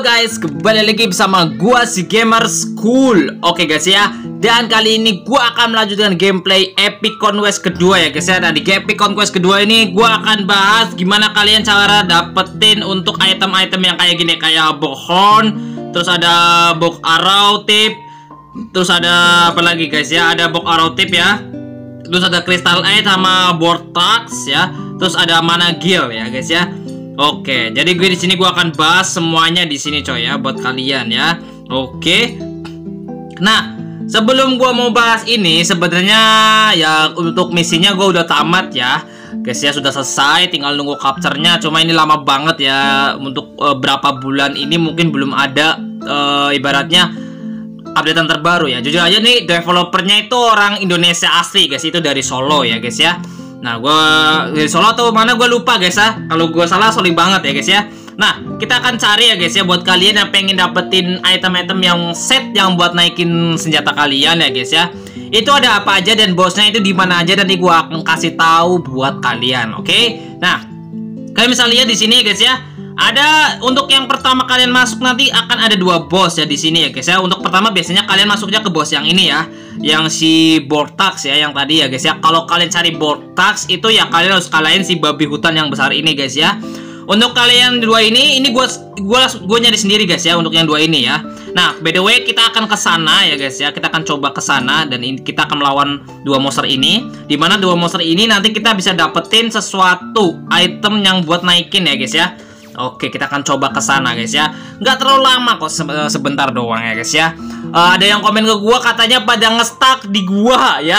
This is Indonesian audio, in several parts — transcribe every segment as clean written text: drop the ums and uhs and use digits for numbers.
guys, kembali lagi bersama gua si Gamer School. Oke guys ya, dan kali ini gua akan melanjutkan gameplay Epic Conquest kedua ya guys ya. Nah di Epic Conquest kedua ini gua akan bahas gimana kalian cara dapetin untuk item-item yang kayak gini, kayak bow horn, terus ada bow arrow tip, terus ada apa lagi guys ya, ada bow arrow tip ya, terus ada crystal eye sama vortex ya, terus ada mana gear ya guys ya. Oke, jadi gue di sini gue akan bahas semuanya di sini coy ya, buat kalian ya. Oke. Nah, sebelum gue mau bahas ini, sebenarnya ya untuk misinya gue udah tamat ya, guys ya, sudah selesai. Tinggal nunggu capture-nya. Cuma ini lama banget ya, untuk berapa bulan ini mungkin belum ada ibaratnya updatean terbaru ya. Jujur aja nih, developernya itu orang Indonesia asli guys, itu dari Solo ya guys ya. Nah, gue dari Solo atau mana gue lupa guys ya. Kalau gue salah sorry banget ya guys ya. Nah, kita akan cari ya guys ya, buat kalian yang pengen dapetin item-item yang set yang buat naikin senjata kalian ya guys ya. Itu ada apa aja dan bosnya itu di mana aja, nanti gue akan kasih tahu buat kalian, oke? Nah, kalian bisa lihat di sini guys ya. Ada untuk yang pertama kalian masuk nanti akan ada dua boss ya di sini ya guys ya. Untuk pertama biasanya kalian masuknya ke boss yang ini ya, yang si vortex ya, yang tadi ya guys ya. Kalau kalian cari vortex itu ya kalian harus kalahin si babi hutan yang besar ini guys ya. Untuk kalian dua ini gua nyari sendiri guys ya, untuk yang dua ini ya. Nah, by the way kita akan ke sana ya guys ya. Kita akan coba ke sana dan kita akan melawan dua monster ini. Dimana dua monster ini nanti kita bisa dapetin sesuatu item yang buat naikin ya guys ya. Oke, kita akan coba ke sana guys ya. Nggak terlalu lama kok, sebentar doang ya guys ya. Ada yang komen ke gua katanya pada ngestak di gua ya.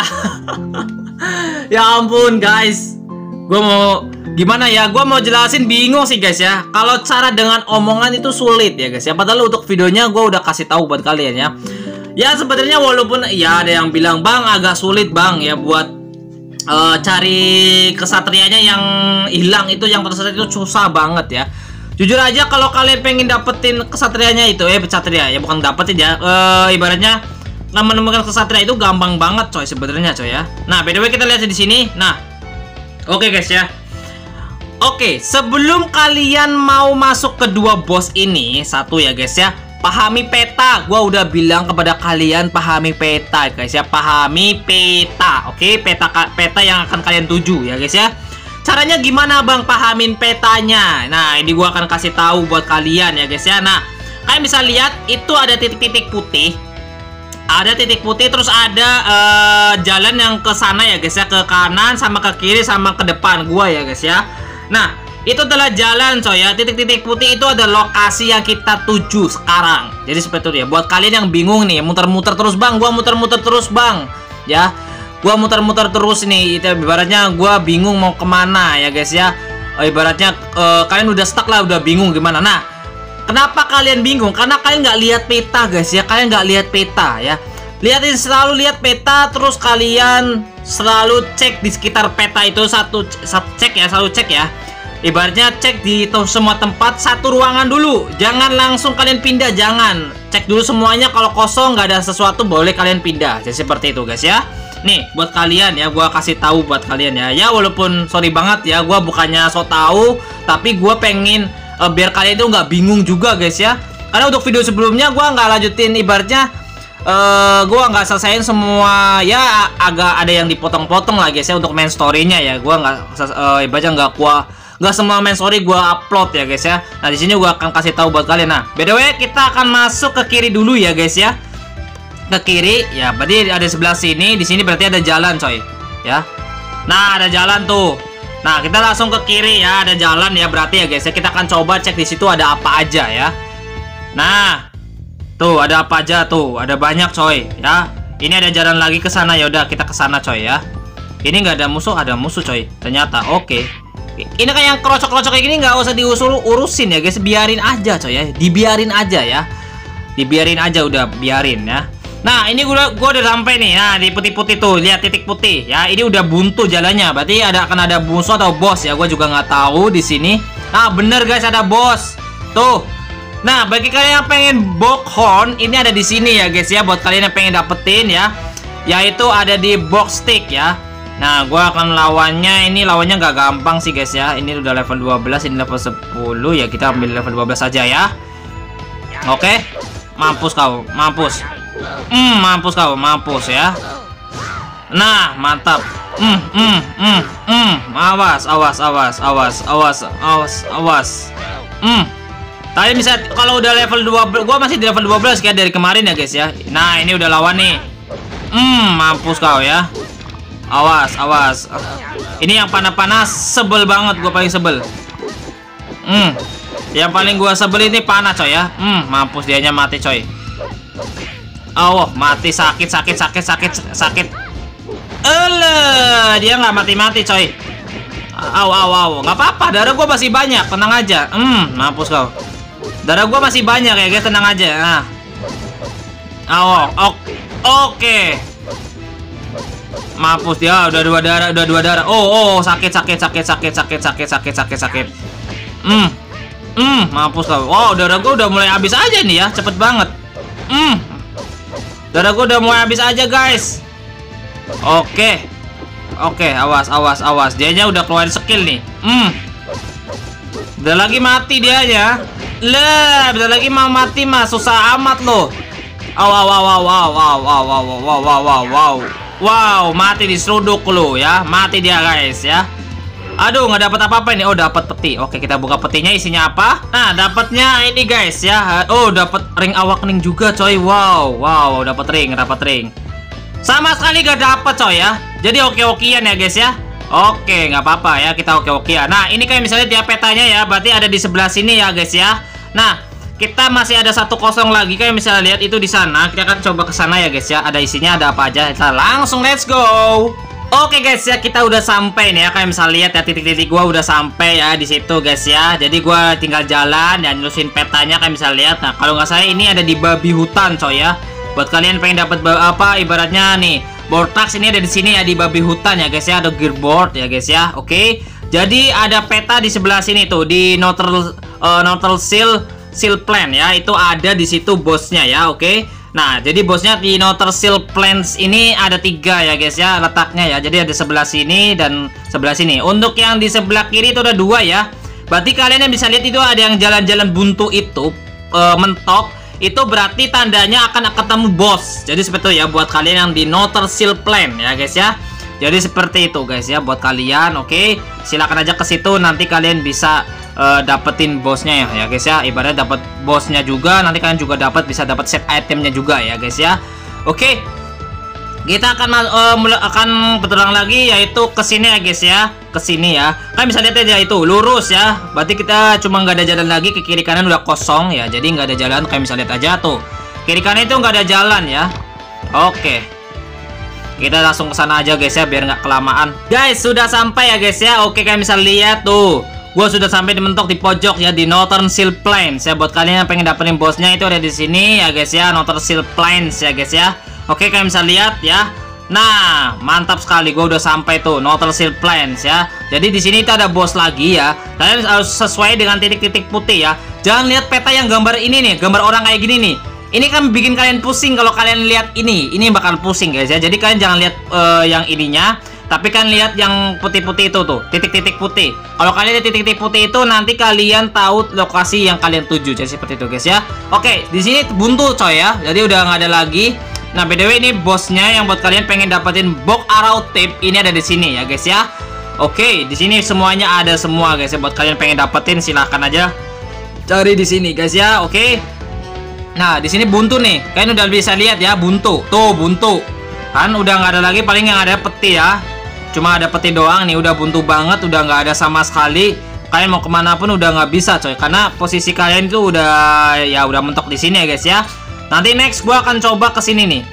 Ya ampun guys. Gua mau gimana ya? Gua mau jelasin bingung sih guys ya. Kalau cara dengan omongan itu sulit ya guys ya. Padahal untuk videonya gua udah kasih tahu buat kalian ya. Ya sebenarnya walaupun ya ada yang bilang, "Bang, agak sulit, Bang, ya buat cari kesatrianya yang hilang itu, yang tersesat itu susah banget ya." Jujur aja kalau kalian pengen dapetin kesatrianya itu kesatria ya, bukan dapetin ya, ibaratnya menemukan kesatria itu gampang banget coy sebenarnya coy ya. Nah, by the way kita lihat di sini. Nah, oke guys ya. Oke, sebelum kalian mau masuk ke dua boss ini, satu ya guys ya, pahami peta. Gua udah bilang kepada kalian pahami peta guys ya, pahami peta. Oke, peta yang akan kalian tuju ya guys ya. Caranya gimana bang pahamin petanya? Nah, ini gua akan kasih tahu buat kalian ya guys ya. Nah, kalian bisa lihat itu ada titik-titik putih. Ada titik putih, terus ada jalan yang ke sana ya guys ya, ke kanan sama ke kiri sama ke depan gua ya guys ya. Nah, itu adalah jalan coy ya. Titik-titik putih itu ada lokasi yang kita tuju sekarang. Jadi seperti itu ya. Buat kalian yang bingung nih, muter-muter terus bang, gua muter-muter terus bang ya. Gua muter-muter terus nih, itu ibaratnya gua bingung mau kemana ya guys ya. Ibaratnya kalian udah stuck lah, udah bingung gimana. Nah, kenapa kalian bingung? Karena kalian nggak lihat peta guys ya. Kalian nggak lihat peta ya. Selalu lihat peta, terus kalian selalu cek di sekitar peta itu, selalu cek ya. Ibaratnya cek di semua tempat, satu ruangan dulu. Jangan langsung kalian pindah, jangan. Cek dulu semuanya, kalau kosong nggak ada sesuatu boleh kalian pindah. Jadi seperti itu guys ya. Nih buat kalian ya, gua kasih tahu buat kalian ya. Ya walaupun sorry banget ya, gua bukannya so tahu, tapi gua pengen biar kalian itu nggak bingung juga guys ya. Karena untuk video sebelumnya gua nggak lanjutin, ibaratnya gua nggak selesaiin semua ya, agak ada yang dipotong-potong lah guys ya untuk main story-nya ya. Gua ibaratnya nggak semua main story gua upload ya guys ya. Nah di sini gua akan kasih tahu buat kalian. Nah by the way kita akan masuk ke kiri dulu ya guys ya. Ke kiri ya, berarti ada sebelah sini. Di sini berarti ada jalan coy ya. Nah ada jalan tuh. Nah kita langsung ke kiri ya, ada jalan ya berarti ya guys ya. Kita akan coba cek di situ ada apa aja ya. Nah tuh ada apa aja tuh, ada banyak coy ya. Ini ada jalan lagi ke sana, ya udah kita ke sana coy ya. Ini nggak ada musuh, ada musuh coy ternyata. Oke. Ini kayak yang kerocok-kerocok kayak gini nggak usah urusin ya guys, biarin aja coy ya, dibiarin aja ya, dibiarin aja, udah biarin ya. Nah ini gua udah sampai nih. Nah di putih-putih tuh, lihat titik putih ya. Ini udah buntu jalannya, berarti akan ada musuh atau bos ya. Gua juga nggak tahu di sini. Nah bener guys, ada bos tuh. Nah bagi kalian yang pengen bow horn, ini ada di sini ya guys ya. Buat kalian yang pengen dapetin ya, yaitu ada di box stick ya. Nah, gua akan lawannya. Ini lawannya nggak gampang sih guys ya. Ini udah level 12, ini level 10 ya. Kita ambil level 12 saja ya. Oke. Mampus kau, mampus. Mampus kau, mampus ya. Nah, mantap. Awas. Tadi bisa kalau udah level 12, gua masih di level 12 kayak dari kemarin ya, guys ya. Nah, ini udah lawan nih. Mampus kau ya. Awas. Ini yang panas-panas sebel banget, gua paling sebel. Yang paling gua sebel ini panas, coy ya. Mampus dianya mati, coy. Oh, mati, sakit. Dia nggak mati, coy. Nggak apa-apa, darah gua masih banyak, tenang aja. Mampus kau. Darah gua masih banyak ya, guys, tenang aja. Nah. Oke. Mampus dia, udah dua darah. Oh, sakit. Mampus kau. Wow, darah gua udah mulai habis aja nih ya, cepet banget. Darah gua udah mulai habis aja, guys. Oke, awas. Dianya udah keluarin skill nih. Udah lagi mati dia ya. Udah lagi mau mati mah susah amat loh. Wow, mati diseruduk lo ya. Mati dia, guys ya. Aduh, nggak dapat apa-apa ini. Oh, dapat peti. Oke, kita buka petinya, isinya apa? Nah, dapatnya ini, guys ya. Oh, dapat ring awakening juga, coy. Wow, dapat ring. Sama sekali gak dapat, coy ya. Jadi oke-okean ya, guys ya. Oke, nggak apa-apa ya, kita oke-okean. Nah, ini kayak misalnya dia petanya ya, berarti ada di sebelah sini ya, guys ya. Nah, kita masih ada 1-0 lagi, kayak misalnya lihat itu di sana. Kita akan coba ke sana ya, guys ya. Ada isinya, ada apa aja. Kita langsung let's go. Oke, guys ya, kita udah sampai nih ya. Kayak misalnya lihat ya, titik-titik gua udah sampai ya di situ, guys ya. Jadi gua tinggal jalan dan nerusin petanya kayak misalnya lihat. Nah, kalau nggak salah ini ada di babi hutan, coy ya. Buat kalian pengen dapat apa ibaratnya nih, Vortex ini ada di sini ya, di babi hutan ya, guys ya. Ada gearboard ya, guys ya. Oke. Jadi ada peta di sebelah sini tuh, di Neutral Seal Plan ya. Itu ada di situ bosnya ya, oke. Nah, jadi bosnya di Neutral Seal Plans ini ada 3 ya, guys ya, letaknya ya. Jadi ada sebelah sini dan sebelah sini. Untuk yang di sebelah kiri itu ada 2 ya. Berarti kalian yang bisa lihat itu ada yang jalan-jalan buntu itu mentok. Itu berarti tandanya akan ketemu bos. Jadi seperti itu ya buat kalian yang di Neutral Seal Plan ya, guys ya. Jadi seperti itu, guys ya, buat kalian. Oke, silakan aja ke situ, nanti kalian bisa dapetin bosnya ya, guys ya. Ibaratnya dapat bosnya juga, nanti kalian juga bisa dapat set itemnya juga ya, guys ya. Oke, kita akan berterang lagi, yaitu ke sini ya, guys ya. Ke sini ya, kalian bisa lihat aja itu lurus ya. Berarti kita cuma nggak ada jalan lagi, ke kiri kanan udah kosong ya. Jadi nggak ada jalan, kalian bisa lihat aja tuh. Kiri kanan itu nggak ada jalan ya. Oke, kita langsung ke sana aja, guys ya, biar nggak kelamaan. Guys, sudah sampai ya, guys ya. Oke, kalian bisa lihat tuh. Gue sudah sampai di mentok di pojok ya, di Neutral Seal Plains ya. Buat kalian yang pengen dapetin bosnya itu ada di sini ya, guys ya. Neutral Seal Plains ya, guys ya. Oke, kalian bisa lihat ya. Nah, mantap sekali, gue udah sampai tuh Neutral Seal Plains ya. Jadi di sini itu ada bos lagi ya. Kalian harus sesuai dengan titik-titik putih ya. Jangan lihat peta yang gambar ini nih, gambar orang kayak gini nih. Ini kan bikin kalian pusing kalau kalian lihat ini. Ini bakal pusing, guys ya. Jadi kalian jangan lihat yang ininya, tapi kan lihat yang putih-putih itu tuh, titik-titik putih. Kalau kalian lihat titik-titik putih itu, nanti kalian tahu lokasi yang kalian tuju. Jadi seperti itu, guys ya. Oke, di sini buntu, coy ya. Jadi udah nggak ada lagi. Nah, BTW ini bosnya yang buat kalian pengen dapetin Bog Arrow Tip, ini ada di sini ya, guys ya. Oke, di sini semuanya ada semua, guys ya. Buat kalian pengen dapetin, silahkan aja cari di sini, guys ya. Oke. Nah, di sini buntu nih. Kalian udah bisa lihat ya, buntu. Tuh, buntu. Kan udah nggak ada lagi, paling yang ada peti ya. Cuma ada peti doang nih, udah buntu banget, udah nggak ada sama sekali. Kalian mau kemana pun udah nggak bisa, coy. Karena posisi kalian itu udah mentok di sini ya, guys ya. Nanti next gua akan coba ke sini nih.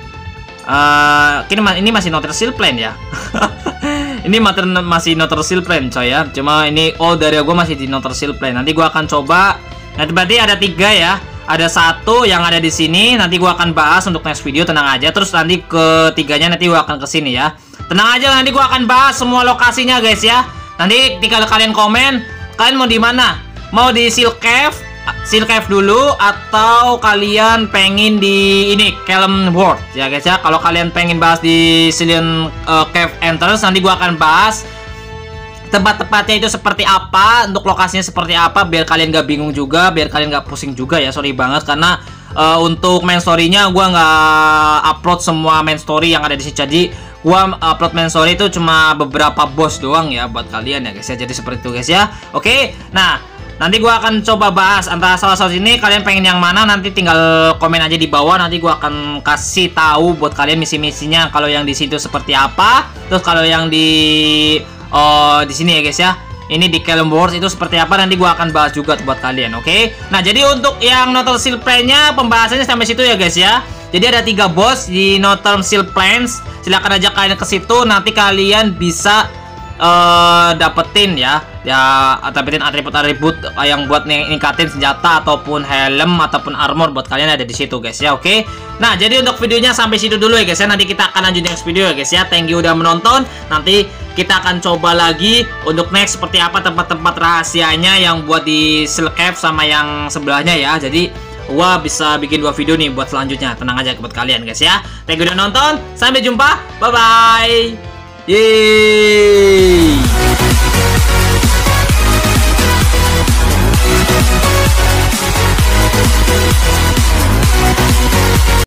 Ini masih Neutral Seal Plan ya. Ini masih Neutral Seal Plan, coy ya. Cuma ini dari gua masih di Neutral Seal Plan. Nanti gua akan coba. Nanti berarti ada 3 ya. Ada 1 yang ada di sini. Nanti gua akan bahas untuk next video, tenang aja. Terus nanti ketiganya nanti gua akan ke sini ya. Tenang aja, nanti gua akan bahas semua lokasinya, guys ya. Nanti tinggal kalian komen, kalian mau di mana? Mau di Seal Cave dulu, atau kalian pengen di ini Kelm World ya, guys ya. Kalau kalian pengen bahas di Seal Cave Entrance, nanti gua akan bahas tempat-tempatnya itu seperti apa, untuk lokasinya seperti apa, biar kalian gak bingung juga, biar kalian gak pusing juga ya. Sorry banget karena untuk main story-nya gue nggak upload semua main story yang ada di sini. Jadi gue upload main story itu cuma beberapa boss doang ya buat kalian ya guys ya. Jadi seperti itu guys ya. Oke, nah nanti gue akan coba bahas antara salah satu ini. Kalian pengen yang mana nanti tinggal komen aja di bawah. Nanti gue akan kasih tahu buat kalian misi-misinya. Kalau yang di situ seperti apa. Terus kalau yang di sini ya guys ya. Ini di Kelm Wars itu seperti apa, nanti gue akan bahas juga buat kalian, oke? Nah, jadi untuk yang No Term Seal Plan-nya pembahasannya sampai situ ya guys ya. Jadi ada 3 boss di No Term Seal Plans. Silahkan aja kalian ke situ, nanti kalian bisa dapetin dapetin atribut-atribut yang buat ningkatin senjata ataupun helm ataupun armor buat kalian ada di situ guys ya, oke? Nah, jadi untuk videonya sampai situ dulu ya guys ya. Nanti kita akan lanjut next video ya guys ya. Thank you udah menonton. Nanti kita akan coba lagi untuk next seperti apa tempat-tempat rahasianya yang buat di Seal Cave sama yang sebelahnya ya. Jadi gua bisa bikin 2 video nih buat selanjutnya. Tenang aja buat kalian guys ya. Thank you udah nonton. Sampai jumpa. Bye bye. Yeay.